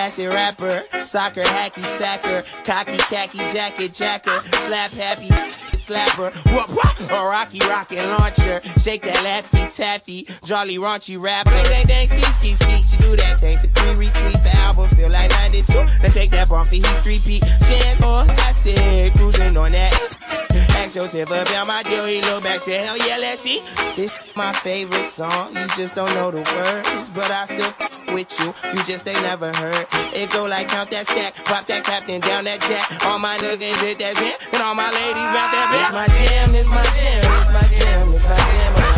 acid rapper, soccer, hacky, sacker, cocky, khaki, jacket, jacker, slap happy, slapper, a rocky, rocket launcher, shake that laffy, taffy, jolly, raunchy rapper, dang, dang, ski, she do that thing for 3 retweets, the album feel like 92, now take that bump for heat 3P, chance or acid, cruising on that. Ask yourself about my deal, he look back, say, hell yeah, let's see. This my favorite song, you just don't know the words, but I still with you, you just ain't never heard. It go like count that stack, pop that captain, down that jack. All my niggas hit that zin, and all my ladies bout that bitch. This my jam, this my jam, this my jam, this my jam.